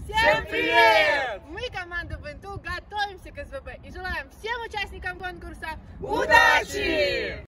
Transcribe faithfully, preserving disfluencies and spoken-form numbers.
Всем привет! Мы, команда БНТУ, готовимся к СВП и желаем всем участникам конкурса Удачи!